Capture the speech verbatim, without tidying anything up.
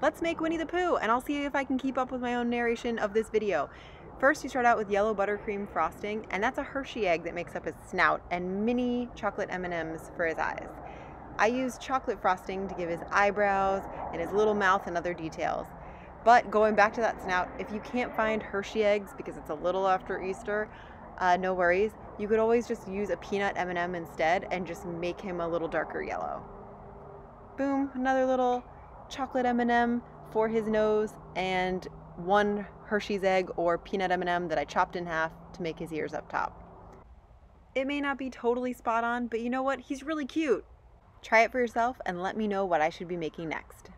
let's make Winnie the Pooh, and I'll see if I can keep up with my own narration of this video. First, you start out with yellow buttercream frosting, and that's a Hershey egg that makes up his snout, and mini chocolate M and M's for his eyes. I used chocolate frosting to give his eyebrows and his little mouth and other details. But going back to that snout, if you can't find Hershey eggs because it's a little after Easter, uh, no worries. You could always just use a peanut M and M instead and just make him a little darker yellow. Boom, another little chocolate M and M for his nose, and one Hershey's egg or peanut M and M that I chopped in half to make his ears up top. It may not be totally spot on, but you know what? He's really cute. Try it for yourself and let me know what I should be making next.